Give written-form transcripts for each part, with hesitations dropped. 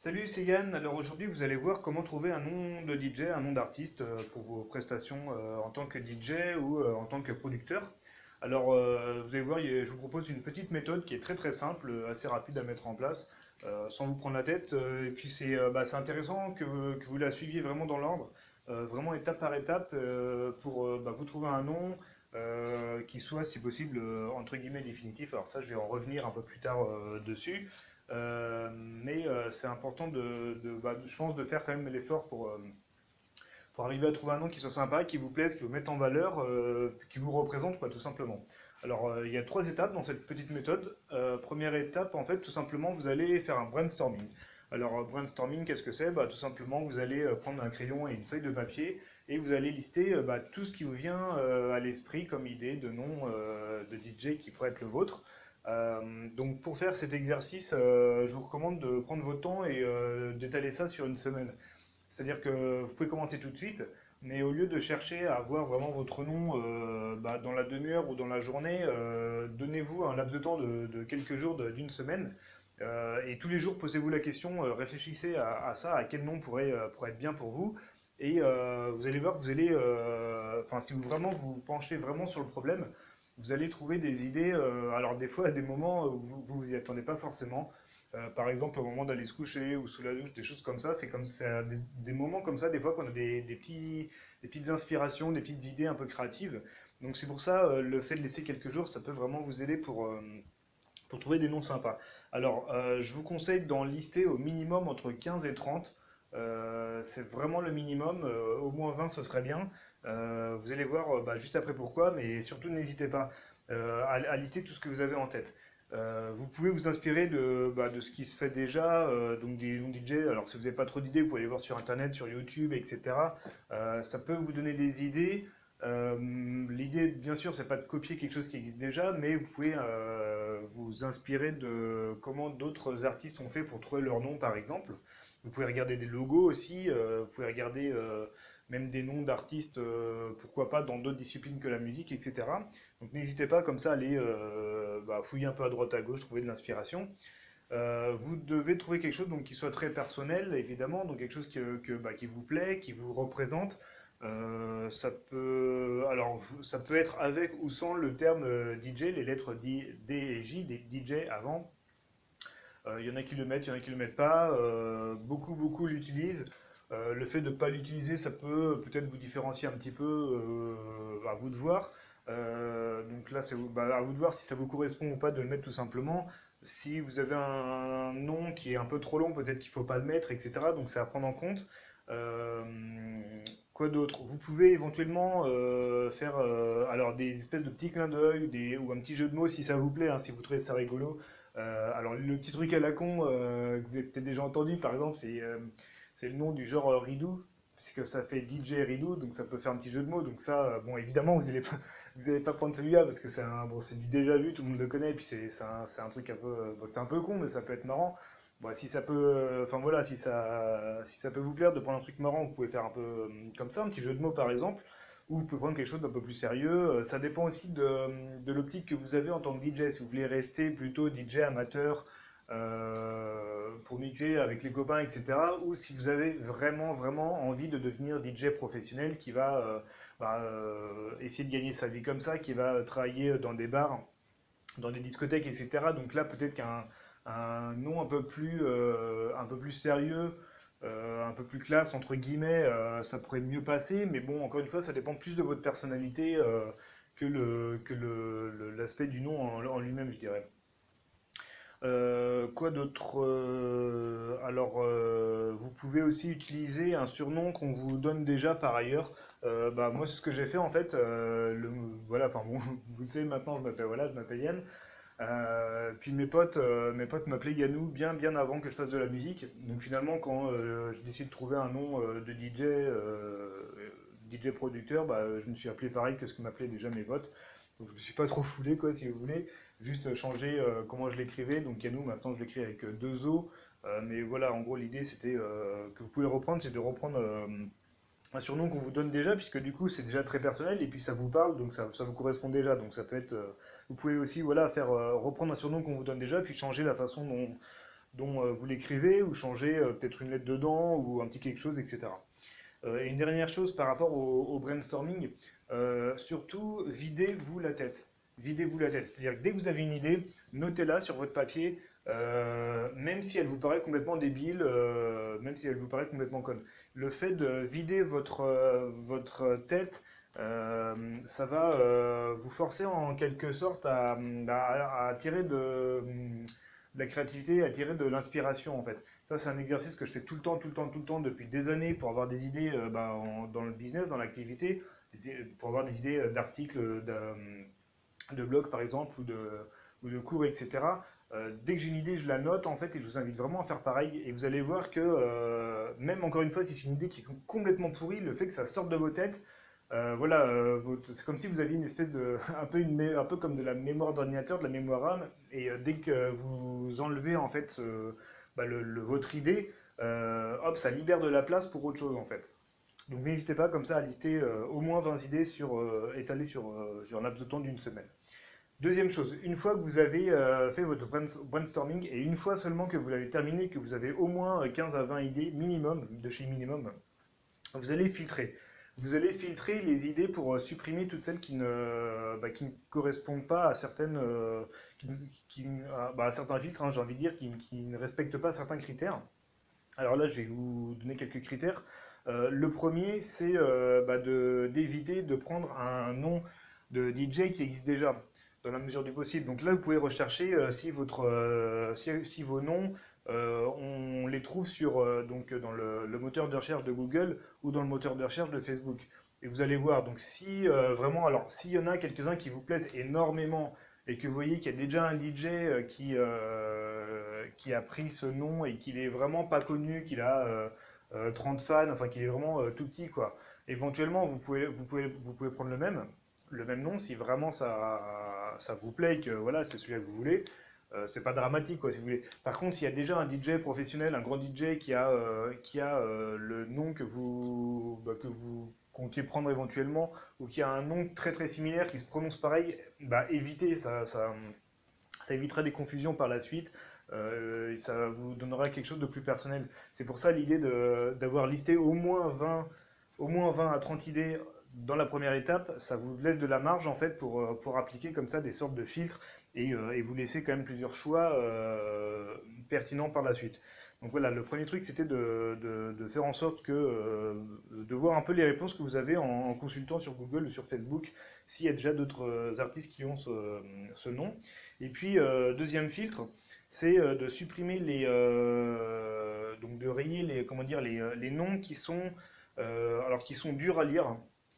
Salut, c'est Yann. Alors aujourd'hui, vous allez voir comment trouver un nom de DJ, un nom d'artiste pour vos prestations en tant que DJ ou en tant que producteur. Alors, vous allez voir, je vous propose une petite méthode qui est très très simple, assez rapide à mettre en place, sans vous prendre la tête. Et puis c'est intéressant que vous la suiviez vraiment dans l'ordre, vraiment étape par étape, pour vous trouver un nom qui soit, si possible, entre guillemets définitif. Alors ça, je vais en revenir un peu plus tard dessus. Mais c'est important je pense, de faire quand même l'effort pour arriver à trouver un nom qui soit sympa, qui vous plaise, qui vous mette en valeur, qui vous représente, quoi, tout simplement. Alors, il y a trois étapes dans cette petite méthode. Première étape, en fait, tout simplement, vous allez faire un brainstorming. Alors, brainstorming, qu'est-ce que c'est? Tout simplement, vous allez prendre un crayon et une feuille de papier et vous allez lister tout ce qui vous vient à l'esprit comme idée de nom de DJ qui pourrait être le vôtre. Donc pour faire cet exercice, je vous recommande de prendre votre temps et d'étaler ça sur une semaine. C'est-à-dire que vous pouvez commencer tout de suite, mais au lieu de chercher à avoir vraiment votre nom dans la demi-heure ou dans la journée, donnez-vous un laps de temps de quelques jours, d'une semaine, et tous les jours posez-vous la question, réfléchissez à ça, à quel nom pourrait être bien pour vous, et vous allez voir que vous allez, enfin si vous vraiment vous penchez vraiment sur le problème, vous allez trouver des idées, alors des fois à des moments où vous vous y attendez pas forcément. Par exemple, au moment d'aller se coucher ou sous la douche, des choses comme ça, c'est à des moments comme ça, des fois qu'on a des petites inspirations, des petites idées un peu créatives. Donc c'est pour ça, le fait de laisser quelques jours, ça peut vraiment vous aider pour trouver des noms sympas. Alors, je vous conseille d'en lister au minimum entre 15 et 30. C'est vraiment le minimum, au moins 20 ce serait bien. Vous allez voir juste après pourquoi, mais surtout n'hésitez pas à lister tout ce que vous avez en tête. Vous pouvez vous inspirer de ce qui se fait déjà, donc des noms DJ. Alors, si vous n'avez pas trop d'idées, vous pouvez aller voir sur Internet, sur YouTube, etc. Ça peut vous donner des idées. L'idée, bien sûr, c'est pas de copier quelque chose qui existe déjà, mais vous pouvez vous inspirer de comment d'autres artistes ont fait pour trouver leur nom, par exemple. Vous pouvez regarder des logos aussi, vous pouvez regarder même des noms d'artistes, pourquoi pas, dans d'autres disciplines que la musique, etc. Donc n'hésitez pas comme ça à aller fouiller un peu à droite à gauche, trouver de l'inspiration. Vous devez trouver quelque chose donc, qui soit très personnel, évidemment, donc quelque chose qui vous plaît, qui vous représente. Ça peut être avec ou sans le terme DJ, les lettres D et J, des DJ avant. Il y en a qui le mettent, il y en a qui le mettent pas. Beaucoup l'utilisent. Le fait de ne pas l'utiliser, ça peut peut-être vous différencier un petit peu, à vous de voir. Donc là, à vous de voir si ça vous correspond ou pas de le mettre tout simplement. Si vous avez un nom qui est un peu trop long, peut-être qu'il ne faut pas le mettre, etc. Donc c'est à prendre en compte. Euh, quoi d'autre? Vous pouvez éventuellement faire alors des espèces de petits clins d'œil ou un petit jeu de mots si ça vous plaît, hein, si vous trouvez ça rigolo. Alors le petit truc à la con que vous avez peut-être déjà entendu, par exemple, c'est le nom du genre Ridou, puisque ça fait DJ Ridou, donc ça peut faire un petit jeu de mots. Donc ça, bon, évidemment, vous allez pas prendre celui-là parce que c'est du déjà vu, tout le monde le connaît, et puis c'est un truc un peu, bon, c'est un peu con, mais ça peut être marrant. Bon, si ça peut, enfin voilà, si ça peut vous plaire de prendre un truc marrant, vous pouvez faire un peu comme ça, un petit jeu de mots par exemple, ou vous pouvez prendre quelque chose d'un peu plus sérieux. Ça dépend aussi de l'optique que vous avez en tant que DJ. Si vous voulez rester plutôt DJ amateur pour mixer avec les copains, etc. Ou si vous avez vraiment envie de devenir DJ professionnel qui va essayer de gagner sa vie comme ça, qui va travailler dans des bars, dans des discothèques, etc. Donc là, peut-être qu'un nom un peu plus sérieux, un peu plus classe, entre guillemets, ça pourrait mieux passer. Mais bon, encore une fois, ça dépend plus de votre personnalité l'aspect du nom en lui-même, je dirais. Quoi d'autre? Vous pouvez aussi utiliser un surnom qu'on vous donne déjà par ailleurs. Moi, c'est ce que j'ai fait en fait. Voilà, enfin bon, vous le savez maintenant, je m'appelle Yann. Puis mes potes m'appelaient Yanou bien avant que je fasse de la musique. Donc finalement, quand je décide de trouver un nom de DJ producteur, je me suis appelé pareil que ce que m'appelaient déjà mes potes. Donc je me suis pas trop foulé quoi, si vous voulez. Juste changer comment je l'écrivais. Donc Yanou, maintenant je l'écris avec deux O. Mais voilà, en gros l'idée c'était que vous pouvez reprendre, c'est de reprendre un surnom qu'on vous donne déjà, puisque du coup c'est déjà très personnel et puis ça vous parle, donc ça vous correspond déjà. Donc ça peut être. Vous pouvez aussi voilà, reprendre un surnom qu'on vous donne déjà, puis changer la façon dont vous l'écrivez ou changez peut-être une lettre dedans ou un petit quelque chose, etc. Et une dernière chose par rapport au brainstorming, surtout videz-vous la tête. Videz-vous la tête. C'est-à-dire que dès que vous avez une idée, notez-la sur votre papier, même si elle vous paraît complètement débile, même si elle vous paraît complètement conne. Le fait de vider votre tête, ça va vous forcer en quelque sorte à tirer de la créativité, à tirer de l'inspiration en fait. Ça, c'est un exercice que je fais tout le temps, tout le temps, tout le temps depuis des années pour avoir des idées dans le business, dans l'activité, pour avoir des idées d'articles, de blogs par exemple, ou de cours, etc. Dès que j'ai une idée, je la note en fait et je vous invite vraiment à faire pareil. Et vous allez voir que même encore une fois, si c'est une idée qui est complètement pourrie, le fait que ça sorte de vos têtes, voilà, c'est comme si vous aviez une espèce de, un peu comme de la mémoire d'ordinateur, de la mémoire RAM, et dès que vous enlevez en fait votre idée, hop, ça libère de la place pour autre chose en fait. Donc n'hésitez pas comme ça à lister au moins 20 idées étalées sur un laps de temps d'une semaine. Deuxième chose, une fois que vous avez fait votre brainstorming et une fois seulement que vous l'avez terminé, que vous avez au moins 15 à 20 idées minimum, de chez minimum, vous allez filtrer. Vous allez filtrer les idées pour supprimer toutes celles qui ne correspondent pas à à certains filtres, hein, j'ai envie de dire, qui ne respectent pas certains critères. Alors là, je vais vous donner quelques critères. Le premier, c'est d'éviter de prendre un nom de DJ qui existe déjà, dans la mesure du possible. Donc là, vous pouvez rechercher si vos noms, on les trouve dans le moteur de recherche de Google ou dans le moteur de recherche de Facebook. Et vous allez voir, donc si vraiment, alors s'il y en a quelques-uns qui vous plaisent énormément et que vous voyez qu'il y a déjà un DJ qui a pris ce nom et qu'il est vraiment pas connu, qu'il a 30 fans, enfin qu'il est vraiment tout petit, quoi. Éventuellement, vous pouvez prendre le même nom, si vraiment ça vous plaît, que voilà, c'est celui que vous voulez. C'est pas dramatique, quoi, si vous voulez. Par contre, s'il y a déjà un DJ professionnel, un grand DJ qui a le nom que vous comptiez prendre éventuellement, ou qui a un nom très très similaire, qui se prononce pareil, bah évitez, ça évitera des confusions par la suite, et ça vous donnera quelque chose de plus personnel. C'est pour ça l'idée d'avoir listé au moins 20 à 30 idées dans la première étape, ça vous laisse de la marge en fait pour appliquer comme ça des sortes de filtres et vous laisser quand même plusieurs choix pertinents par la suite. Donc voilà, le premier truc c'était de faire en sorte de voir un peu les réponses que vous avez en consultant sur Google ou sur Facebook s'il y a déjà d'autres artistes qui ont ce nom. Et puis, deuxième filtre, c'est de supprimer donc de rayer comment dire, les noms qui sont durs à lire,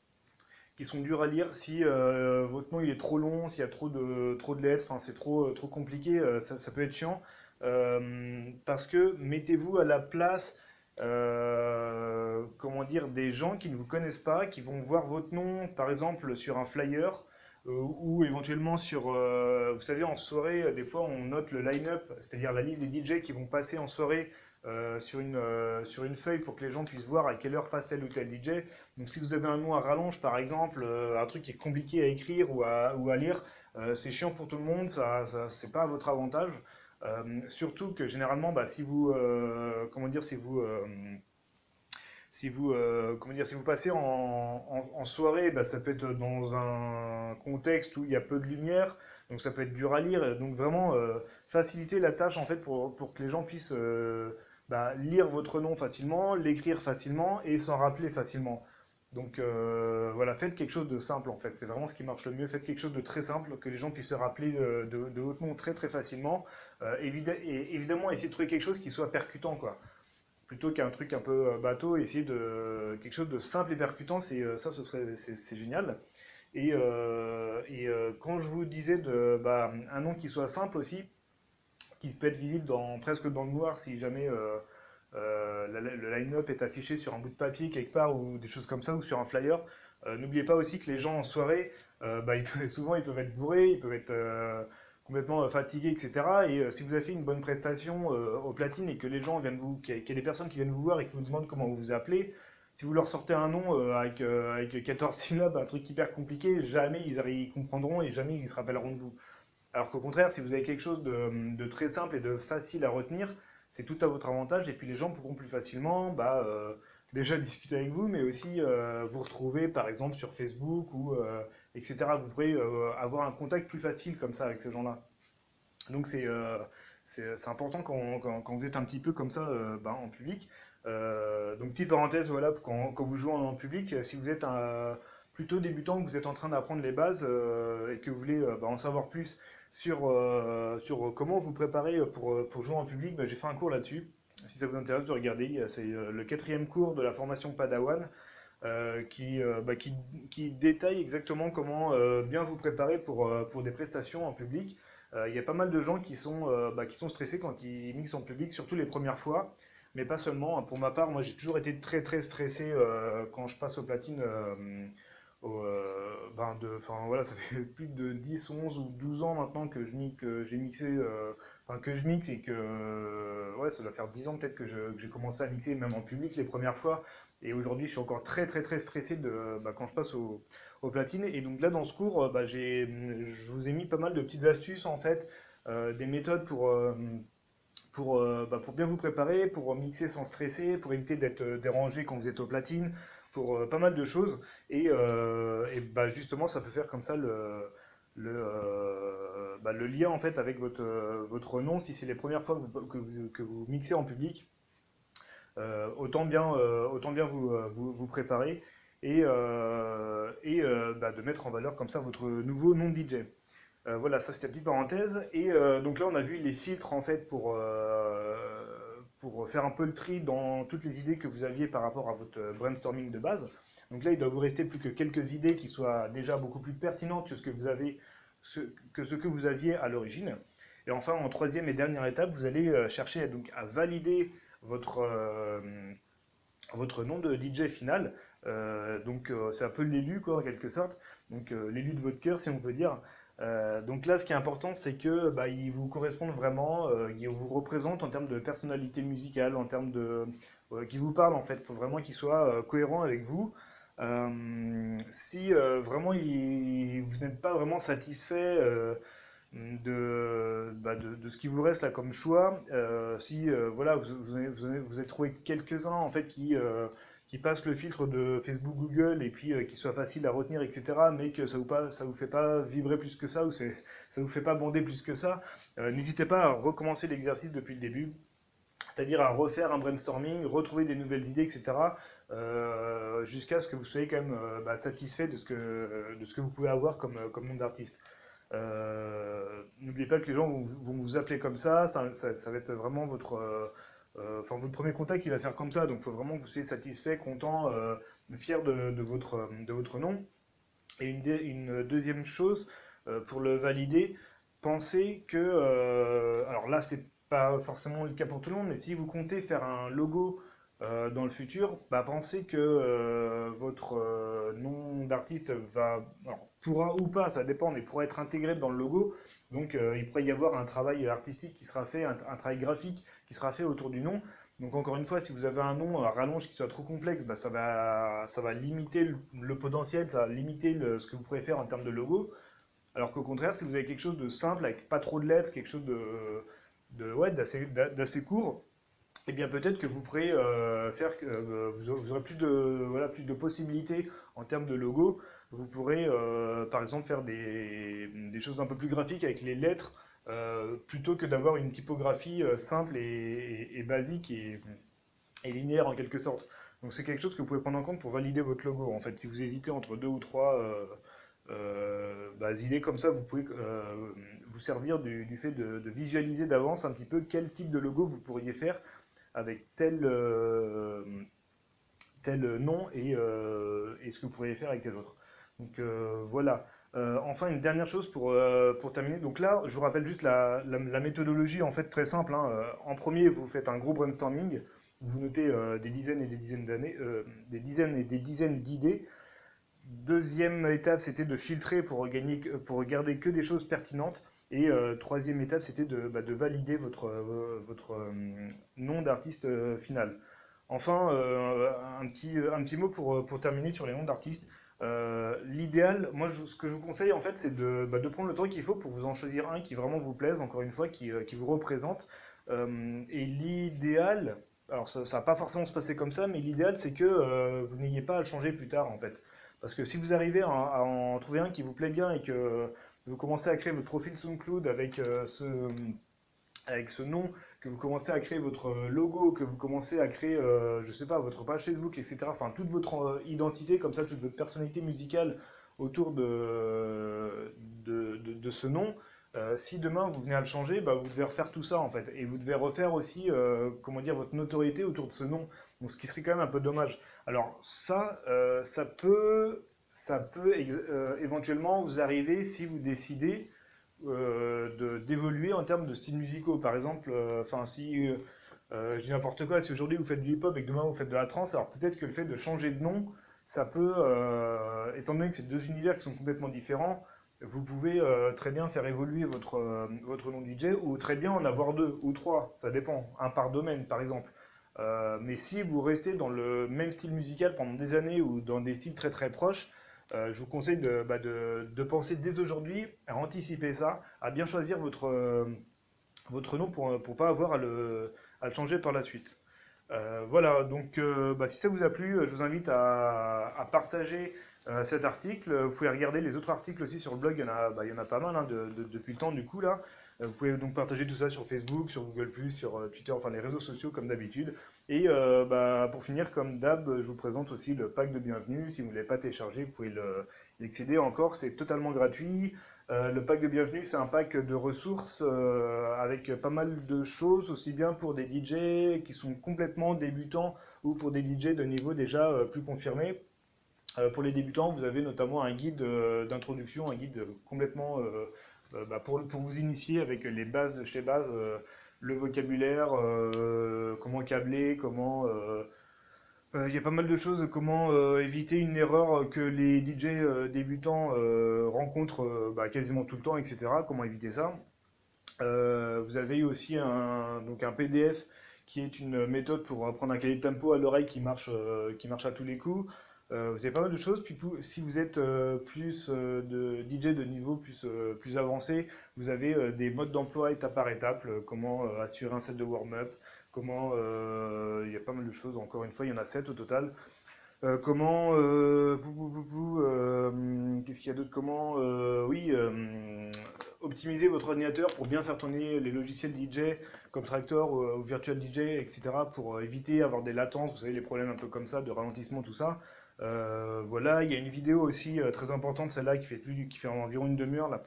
si votre nom il est trop long, s'il y a trop de lettres, enfin c'est trop compliqué, ça peut être chiant. Parce que mettez-vous à la place, comment dire, des gens qui ne vous connaissent pas, qui vont voir votre nom, par exemple, sur un flyer, ou éventuellement vous savez, en soirée, des fois on note le line-up, c'est-à-dire la liste des DJ qui vont passer en soirée sur une feuille pour que les gens puissent voir à quelle heure passe tel ou tel DJ. Donc si vous avez un nom à rallonge par exemple, un truc qui est compliqué à écrire ou à lire, c'est chiant pour tout le monde, c'est pas à votre avantage. Surtout que généralement, bah, comment dire, comment dire, si vous passez en soirée, bah, ça peut être dans un contexte où il y a peu de lumière, donc ça peut être dur à lire. Donc vraiment faciliter la tâche en fait pour que les gens puissent lire votre nom facilement, l'écrire facilement et s'en rappeler facilement. Donc voilà, faites quelque chose de simple en fait. C'est vraiment ce qui marche le mieux. Faites quelque chose de très simple, que les gens puissent se rappeler de votre nom très très facilement. Et évidemment, essayez de trouver quelque chose qui soit percutant, quoi. Plutôt qu'un truc un peu bateau, essayer de quelque chose de simple et percutant, c'est génial. Quand je vous disais un nom qui soit simple aussi, qui peut être visible presque dans le noir si jamais le line-up est affiché sur un bout de papier quelque part ou des choses comme ça ou sur un flyer. N'oubliez pas aussi que les gens en soirée, souvent ils peuvent être bourrés, ils peuvent être complètement fatigués, etc. Et si vous avez fait une bonne prestation au platine et que les gens qu'il y a des personnes qui viennent vous voir et qui vous demandent comment vous vous appelez, si vous leur sortez un nom avec 14 syllabes, un truc hyper compliqué, jamais ils comprendront et jamais ils se rappelleront de vous. Alors qu'au contraire, si vous avez quelque chose de très simple et de facile à retenir, c'est tout à votre avantage, et puis les gens pourront plus facilement déjà discuter avec vous, mais aussi vous retrouver par exemple sur Facebook ou etc. Vous pourrez avoir un contact plus facile comme ça avec ces gens-là. Donc c'est important quand vous êtes un petit peu comme ça en public. Donc petite parenthèse, voilà, quand vous jouez en public, si vous êtes plutôt débutant, que vous êtes en train d'apprendre les bases et que vous voulez en savoir plus sur comment vous préparer pour jouer en public, j'ai fait un cours là-dessus. Si ça vous intéresse de regarder, c'est le quatrième cours de la formation Padawan qui détaille exactement comment bien vous préparer pour des prestations en public. Il y a pas mal de gens qui sont stressés quand ils mixent en public, surtout les premières fois, mais pas seulement. Pour ma part, moi j'ai toujours été très très stressé quand je passe aux platines. Enfin voilà, ça fait plus de 10, 11 ou 12 ans maintenant que j'ai mixé, que je mixe et que ouais, ça doit faire 10 ans peut-être que j'ai commencé à mixer même en public les premières fois. Et aujourd'hui, je suis encore très très très stressé quand je passe aux platines. Et donc là, dans ce cours, je vous ai mis pas mal de petites astuces en fait, des méthodes pour bien vous préparer, pour mixer sans stresser, pour éviter d'être dérangé quand vous êtes aux platines, pour pas mal de choses. Justement, ça peut faire comme ça le lien en fait avec votre nom. Si c'est les premières fois que vous mixez en public, autant bien vous préparer de mettre en valeur comme ça votre nouveau nom de DJ. Voilà, ça c'était la petite parenthèse. Et donc là, on a vu les filtres en fait pour faire un peu le tri dans toutes les idées que vous aviez par rapport à votre brainstorming de base. Donc là, il doit vous rester plus que quelques idées qui soient déjà beaucoup plus pertinentes que ce que vous aviez à l'origine. Et enfin, en troisième et dernière étape, vous allez chercher donc à valider votre, euh, votre nom de DJ final. C'est un peu l'élu, quoi, en quelque sorte. Donc l'élu de votre cœur, si on peut dire. Donc là, ce qui est important, c'est que il vous corresponde vraiment, il vous représente en termes de personnalité musicale, en termes qui vous parle en fait. Il faut vraiment qu'il soit cohérent avec vous. Si vraiment vous n'êtes pas vraiment satisfait de ce qui vous reste là comme choix. Si voilà, vous avez trouvé quelques-uns en fait qui passent le filtre de Facebook, Google et puis qui soient faciles à retenir, etc. Mais que ça vous fait pas vibrer plus que ça ou ça vous fait pas bander plus que ça, n'hésitez pas à recommencer l'exercice depuis le début. C'est-à-dire à refaire un brainstorming, retrouver des nouvelles idées, etc. Jusqu'à ce que vous soyez quand même satisfait de ce que vous pouvez avoir comme nom d'artiste. N'oubliez pas que les gens vont vous appeler comme ça va être vraiment votre premier contact qui va faire comme ça, donc il faut vraiment que vous soyez satisfait, content, fier de votre nom. Et une deuxième chose, pour le valider, pensez que, alors là c'est pas forcément le cas pour tout le monde, mais si vous comptez faire un logo dans le futur, pensez que votre nom d'artiste pourra ou pas, ça dépend, mais pourra être intégré dans le logo. Donc il pourrait y avoir un travail artistique qui sera fait, un travail graphique qui sera fait autour du nom. Donc encore une fois, si vous avez un nom à rallonge qui soit trop complexe, ça va limiter le potentiel, ça va limiter ce que vous pourrez faire en termes de logo. Alors qu'au contraire, si vous avez quelque chose de simple, avec pas trop de lettres, quelque chose ouais, d'assez court, eh bien peut-être que vous pourrez vous aurez plus de possibilités en termes de logo. Vous pourrez par exemple faire des choses un peu plus graphiques avec les lettres plutôt que d'avoir une typographie simple et basique et linéaire en quelque sorte. Donc c'est quelque chose que vous pouvez prendre en compte pour valider votre logo. En fait, si vous hésitez entre deux ou trois idées comme ça, vous pouvez vous servir du fait de visualiser d'avance un petit peu quel type de logo vous pourriez faire avec tel nom et ce que vous pourriez faire avec tel autre. Donc voilà. Enfin, une dernière chose pour terminer. Donc là, je vous rappelle juste la méthodologie en fait très simple, hein. En premier, vous faites un gros brainstorming. Vous notez des dizaines et des dizaines des dizaines et des dizaines d'idées. Deuxième étape, c'était de filtrer pour garder que des choses pertinentes. Et troisième étape, c'était de valider votre nom d'artiste final. Enfin, un petit mot pour terminer sur les noms d'artistes. L'idéal, moi ce que je vous conseille en fait, c'est de prendre le temps qu'il faut pour vous en choisir un qui vraiment vous plaise, encore une fois, qui vous représente. Et l'idéal, alors ça va pas forcément se passer comme ça, mais l'idéal c'est que vous n'ayez pas à le changer plus tard en fait. Parce que si vous arrivez à en trouver un qui vous plaît bien et que vous commencez à créer votre profil SoundCloud avec ce nom, que vous commencez à créer votre logo, que vous commencez à créer, je sais pas, votre page Facebook, etc. Enfin, toute votre identité, comme ça, toute votre personnalité musicale autour de ce nom. Si demain vous venez à le changer, bah, vous devez refaire tout ça en fait. Et vous devez refaire aussi, comment dire, votre notoriété autour de ce nom. Donc, ce qui serait quand même un peu dommage. Alors, ça peut éventuellement vous arriver si vous décidez d'évoluer en termes de styles musicaux. Par exemple, enfin si je dis n'importe quoi, si aujourd'hui vous faites du hip-hop et que demain vous faites de la trance, alors peut-être que le fait de changer de nom, ça peut, étant donné que c'est deux univers qui sont complètement différents, vous pouvez très bien faire évoluer votre nom DJ ou très bien en avoir deux ou trois, ça dépend, un par domaine par exemple. Mais si vous restez dans le même style musical pendant des années ou dans des styles très très proches, je vous conseille de penser dès aujourd'hui à anticiper ça, à bien choisir votre nom pour ne pas avoir à le changer par la suite. Voilà, donc si ça vous a plu, je vous invite à partager cet article. Vous pouvez regarder les autres articles aussi sur le blog, il y en a pas mal hein, depuis le temps du coup là. Vous pouvez donc partager tout ça sur Facebook, sur Google+, sur Twitter, enfin les réseaux sociaux comme d'habitude. Et pour finir, comme d'hab, je vous présente aussi le pack de bienvenue. Si vous ne l'avez pas téléchargé, vous pouvez y accéder encore, c'est totalement gratuit. Le pack de bienvenue, c'est un pack de ressources avec pas mal de choses, aussi bien pour des DJ qui sont complètement débutants ou pour des DJ de niveau déjà plus confirmé. Pour les débutants, vous avez notamment un guide d'introduction, un guide complètement pour vous initier avec les bases de chez base, le vocabulaire, comment câbler, comment il y a pas mal de choses, comment éviter une erreur que les DJ débutants rencontrent quasiment tout le temps, etc. Comment éviter ça. Vous avez aussi donc un PDF qui est une méthode pour apprendre un cahier de tempo à l'oreille qui marche à tous les coups. Vous avez pas mal de choses. Puis si vous êtes plus de DJ de niveau plus avancé, vous avez des modes d'emploi étape par étape, comment assurer un set de warm-up, comment il y a pas mal de choses. Encore une fois, il y en a 7 au total. Comment qu'est-ce qu'il y a d'autre? Comment oui optimiser votre ordinateur pour bien faire tourner les logiciels DJ comme Tractor ou Virtual DJ, etc. pour éviter avoir des latences, vous savez, les problèmes un peu comme ça, de ralentissement, tout ça. Voilà, il y a une vidéo aussi très importante, celle-là, qui fait environ une demi-heure là,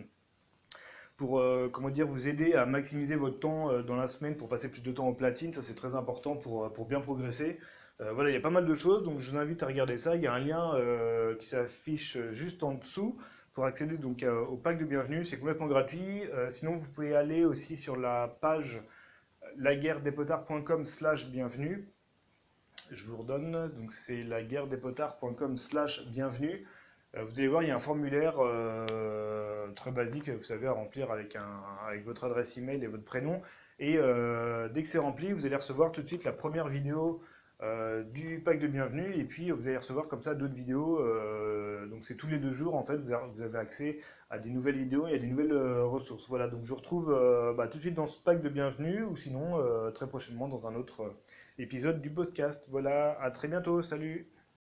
pour comment dire, vous aider à maximiser votre temps dans la semaine pour passer plus de temps au platine. Ça, c'est très important pour bien progresser. Voilà, il y a pas mal de choses, donc je vous invite à regarder ça. Il y a un lien qui s'affiche juste en dessous pour accéder donc au pack de bienvenue. C'est complètement gratuit. Sinon, vous pouvez aller aussi sur la page laguerredespotards.com/bienvenue. Je vous redonne, donc c'est laguerredespotards.com/bienvenue. Vous allez voir, il y a un formulaire très basique, vous savez, à remplir avec votre adresse email et votre prénom. Et dès que c'est rempli, vous allez recevoir tout de suite la première vidéo du pack de bienvenue. Et puis vous allez recevoir comme ça d'autres vidéos. Donc c'est tous les 2 jours, en fait, vous avez accès à des nouvelles vidéos et à des nouvelles ressources. Voilà, donc je vous retrouve tout de suite dans ce pack de bienvenue ou sinon très prochainement dans un autre épisode du podcast. Voilà, à très bientôt, salut!